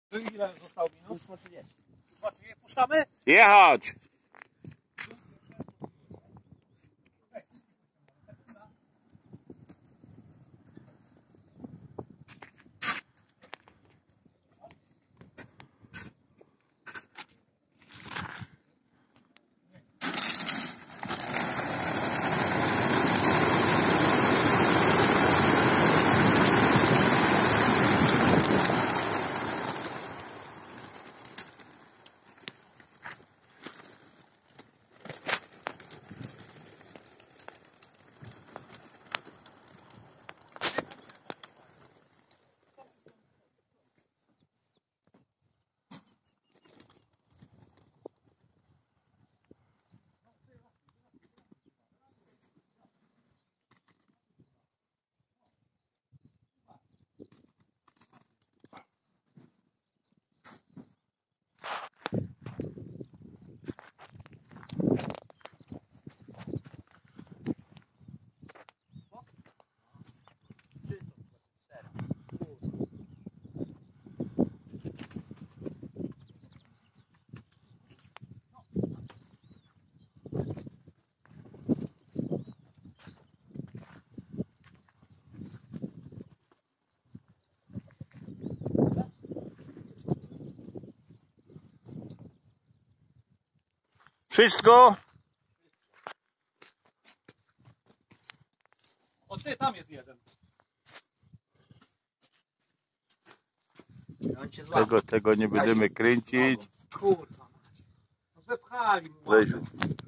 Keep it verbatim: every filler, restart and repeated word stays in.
Ile zostało minut? Zobaczcie, je puszczamy? Jechać! Wszystko? O ty, tam jest jeden. Tego, tego nie będziemy kręcić. Kurwa, wypchali mu. Weź.